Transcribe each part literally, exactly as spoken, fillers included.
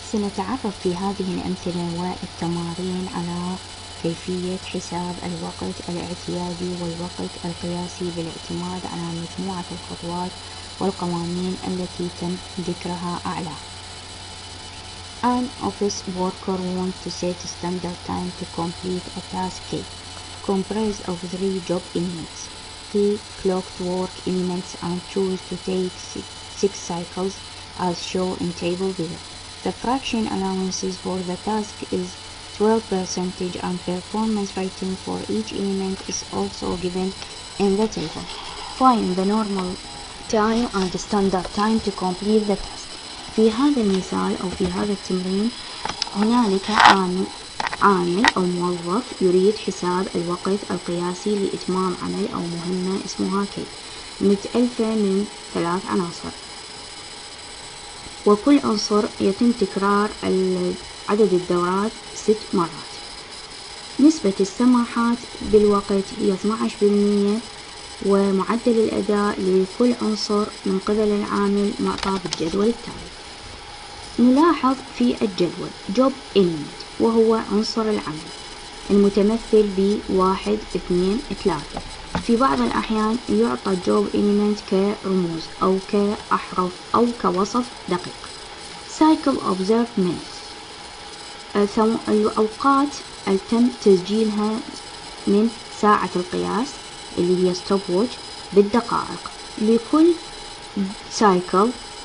سنتعرف في هذه الأمثلة والتمارين على كيفية حساب الوقت الاعتيادي والوقت القياسي بالاعتماد على مجموعة الخطوات والقوانين التي تم ذكرها أعلى. An office worker wants to set a standard time to complete a task K, comprised of three job elements. He clocked work elements and chose to take six cycles as shown in table below. The fraction allowances for the task is twelve percent and performance rating for each element is also given in the table. Find the normal time and standard time to complete the task. في هذا المثال أو في هذا التمرين هنالك عامل عامل أو موظف يريد حساب الوقت القياسي لإتمام عمل أو مهمة اسمها كي، متألفة من ثلاث عناصر، وكل عنصر يتم تكرار عدد الدورات ست مرات. نسبة السماحات بالوقت هي اثني عشر بالمئة، ومعدل الأداء لكل عنصر من قبل العامل معطى بالجدول التالي. نلاحظ في الجدول job element وهو عنصر العمل المتمثل بواحد اثنين ثلاثة. في بعض الأحيان يعطى job element كرموز أو كأحرف أو كوصف دقيق. cycle observed minutes الأوقات التم تسجيلها من ساعة القياس اللي هي stop watch بالدقائق. لكل cycle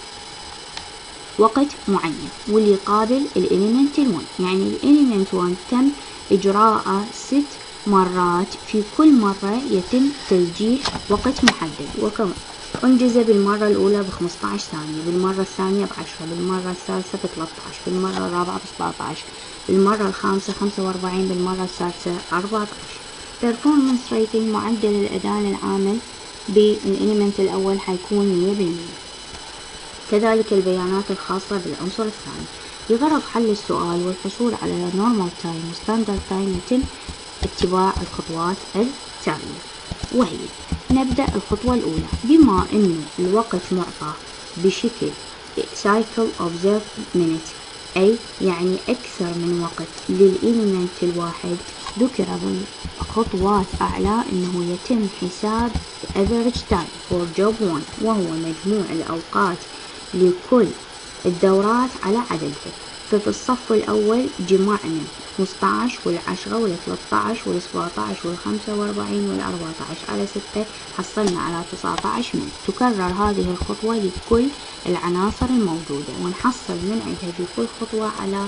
وقت معين واللي يقابل الإليمنت الون، يعني الإليمنت ون تم إجراءه ست مرات، في كل مرة يتم تسجيل وقت محدد، وكم أنجز بالمرة الأولى بخمسة عشر ثانية، بالمرة الثانية بعشرة، بالمرة الثالثة بثلاثة عشر، بالمرة الرابعة بسبعة عشر، بالمرة الخامسة خمسة وأربعين، بالمرة السادسة أربعة عشر. performance rating معدل الأداء للعامل بالإليمنت الأول حيكون مية بالمية. كذلك البيانات الخاصة بالعنصر الثاني. لغرض حل السؤال والحصول على normal time و standard time يتم اتباع الخطوات التالية، وهي نبدأ الخطوة الأولى. بما أنه الوقت معطى بشكل cycle observed minute، أي يعني أكثر من وقت للإليمنت الواحد، ذكر بالخطوات أعلى أنه يتم حساب average time for job one وهو مجموع الأوقات لكل الدورات على عددها. ففي الصف الأول جمعنا خمسة عشر والعشرة والثلاثة عشر والسبعة عشر والخمسة وأربعين والأربعة عشر على ستة، حصلنا على تسعة عشر من. تكرر هذه الخطوة لكل العناصر الموجودة، ونحصل من عندها بكل خطوة على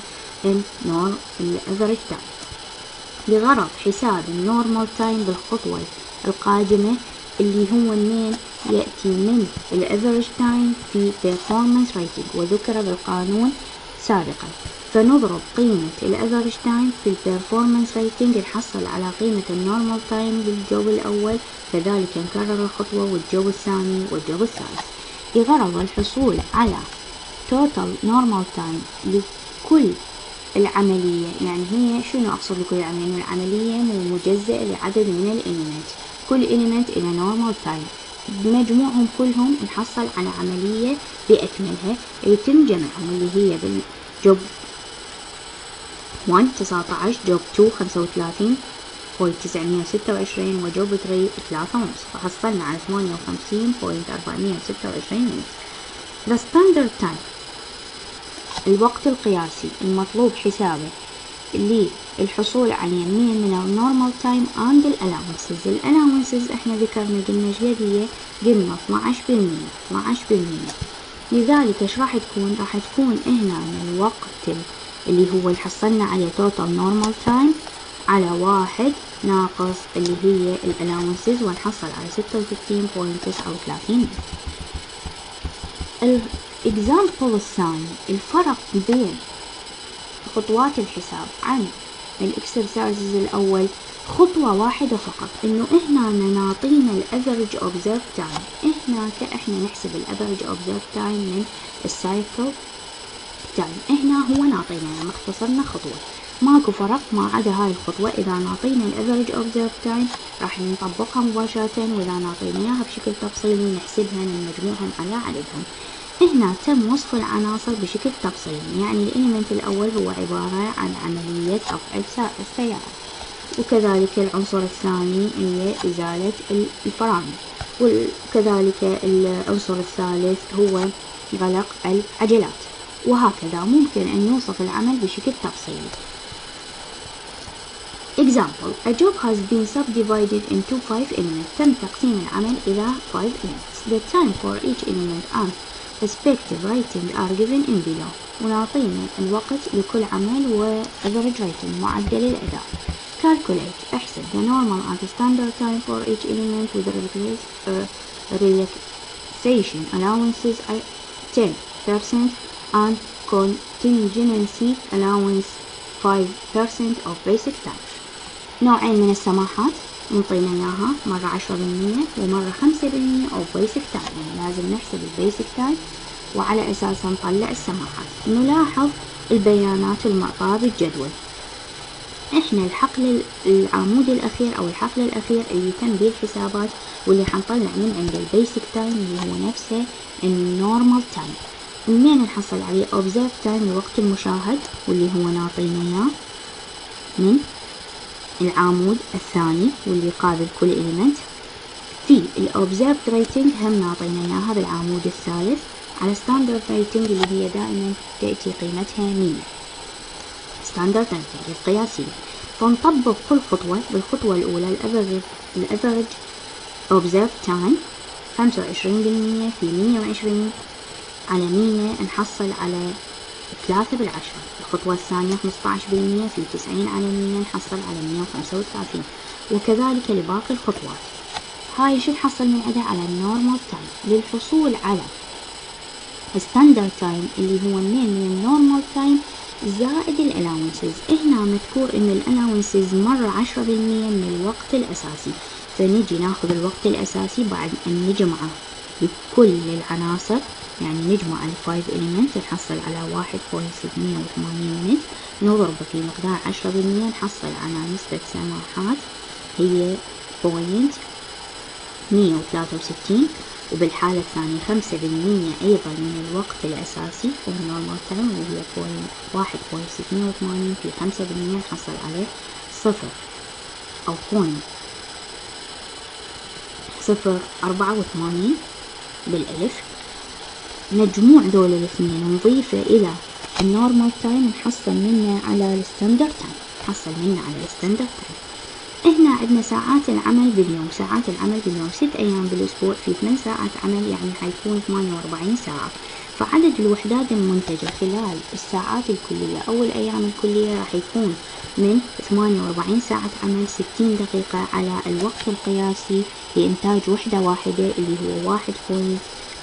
الأفريج تايم. لغرض حساب النورمال تايم بالخطوة القادمة اللي هو منين يأتي من الأفريج تايم في performance rating وذكر بالقانون سابقا، فنضرب قيمة الأفريج تايم في البرفورمانس ريتنج نحصل على قيمة النورمال تايم بالجوب الأول، كذلك نكرر الخطوة والجوب الثاني والجوب الثالث. لغرض الحصول على total normal time لكل العملية، يعني هي شنو أقصد بكل عملية؟ العملية مجزئة لعدد من الإليمنت، كل إليمنت إلى normal time، بمجموعهم كلهم نحصل على عملية بأكملها يتم جمعهم، اللي هي بالجوب واحد تسعة عشر، جوب اثنين خمسة وثلاثين فاصلة تسعمية وستة وعشرين، وجوب ثلاثة ثلاثة ونص، فحصلنا على ثمانية وخمسين فاصلة أربعمية وستة وعشرين منت. The standard time الوقت القياسي المطلوب حسابه للحصول عليه من من النورمال تايم and الألاونسز. الألاونسز احنا ذكرنا قلنا ايش هي؟ قلنا اثني عشر بالمية اثني عشر بالمية. لذلك ايش راح تكون؟ راح تكون هنا الوقت اللي هو اللي حصلنا عليه total normal time على واحد ناقص اللي هي الألاونسز، ونحصل على ستة وستين فاصلة تسعة وثلاثين. الإكزامبل الثاني، الفرق بين خطوات الحساب عن الإكسرسايزز الأول خطوة واحدة فقط، إنه إحنا نعطينا الأفريج أوبزرف تايم، إحنا كإحنا نحسب الأفريج أوبزرف تايم من السايكل تايم، إحنا هو نعطينا يعني مختصرنا خطوة، ماكو فرق ما عدا هاي الخطوة. إذا نعطينا الأفريج أوبزرف تايم راح نطبقها مباشرة، وإذا نعطينا إياها بشكل تفصيلي نحسبها من مجموعهم على عددهم. هنا تم وصف العناصر بشكل تفصيلي، يعني الإليمنت الأول هو عبارة عن عملية رفع السيارة، وكذلك العنصر الثاني هي إزالة الفرامل، وكذلك العنصر الثالث هو غلق العجلات، وهكذا ممكن أن يوصف العمل بشكل تفصيلي. Example: a job has been subdivided into five elements. تم تقسيم العمل إلى five elements. The time for each element and respective rating are given in below. ونعطينا الوقت لكل عمل و average rating معدل الأداء. Calculate احسب the normal and standard time for each element with relaxation allowances at ten percent and contingency allowance five percent of basic time. نوعين من السماحات نعطينا إياها، مرة عشرة بالمية ومرة خمسة بالمية of basic time، يعني لازم نحسب البيسك تايم وعلى أساسها نطلع السماحات. نلاحظ البيانات المعطاة بالجدول. إحنا الحقل العمود الأخير أو الحقل الأخير اللي تم به الحسابات واللي حنطلع من عند البيسك تايم اللي هو نفسه النورمال تايم. منين نحصل عليه observed time الوقت المشاهد واللي هو نعطينا إياه من العمود الثاني واللي يقابل كل إليمنت. في الobserved rating هم نعطينا إياها بالعمود الثالث على standard rating اللي هي دائما تأتي قيمتها مية. standard rating القياسية. فنطبق كل خطوة. بالخطوة الأولى الأفرج observed time خمسة وعشرين بالمية في مية وعشرين على مية نحصل على ثلاثة بالعشرة. الخطوة الثانية خمسة عشر بالمية في تسعين على مية نحصل على مية وخمسة وثلاثين، وكذلك لباقي الخطوات. هاي شو نحصل من عندها على النورمال تايم. للحصول على الستاندرد تايم اللي هو منين من النورمال تايم زائد الالاونسز. هنا مذكور ان الالاونسز مرة عشرة بالمية من الوقت الاساسي، فنجي ناخذ الوقت الاساسي بعد ان نجمعه بكل العناصر، يعني نجمع الفايف إليمنت نحصل على واحد بوينت ستمية وثمانين يونت، نضربه في مقدار عشرة بالمية نحصل على نسبة سماحات هي بوينت مية وثلاثة وستين، وبالحالة الثانية خمسة بالمية أيضا من الوقت الأساسي والنورمال تايم اللي هي واحد بوينت ستمية وثمانين في خمسة بالمية نحصل عليه صفر أو بوينت صفر أربعة وثمانين بالألف. مجموع دول الاثنين نضيفه إلى النورمال تايم نحصل منه على الستاندرد تايم نحصل منه على الستاندرد تايم. هنا عندنا ساعات العمل باليوم. ساعات العمل باليوم ست أيام بالأسبوع في ثمان ساعات عمل، يعني حيكون ثمانية وأربعين ساعة. فعدد الوحدات المنتجة خلال الساعات الكلية أو الأيام الكلية راح يكون من ثمانية وأربعين ساعة عمل ستين دقيقة على الوقت القياسي لإنتاج وحدة واحدة اللي هو واحد بوينت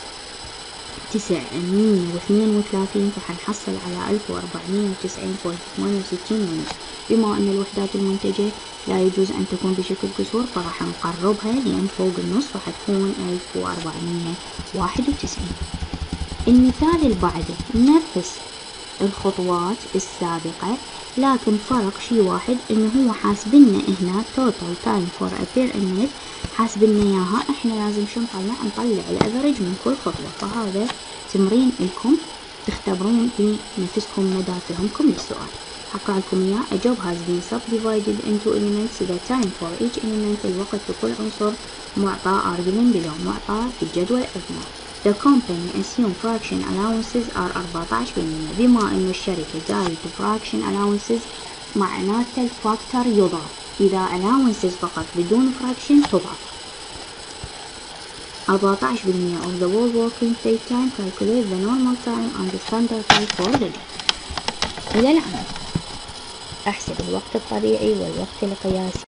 تسعمية واثنين وثلاثين، فحنحصل على ألف وأربعمية وتسعين بوينت ثمانية وستين يونت. بما أن الوحدات المنتجة لا يجوز أن تكون بشكل كسور فراح نقربها لأن فوق النص راح تكون ألف وأربعمية وواحد وتسعين. المثال اللي بعده نفس الخطوات السابقة لكن فرق شي واحد انه هو حاسبلنا هنا total time for a per minute حاسبلنا اياها. احنا لازم شو نطلع؟ نطلع الافرج من كل خطوة. فهذا تمرين لكم تختبرون بنفسكم مدى فهمكم للسؤال. هقرأ لكم اياه. A job has been subdivided into elements. The time for each element الوقت لكل عنصر معطى are given below معطى في الجدول أثناء. The company assume fraction allowances are أربعة عشر بالمية. بما أن الشركة قالت fraction allowances معناته الفاكتور يضاف. إذا allowances فقط بدون fraction تضاف. أربعة عشر بالمية of the whole working day time. Calculate the normal time and the standard time for the job. إلى العمل. أحسب الوقت الطبيعي والوقت القياسي.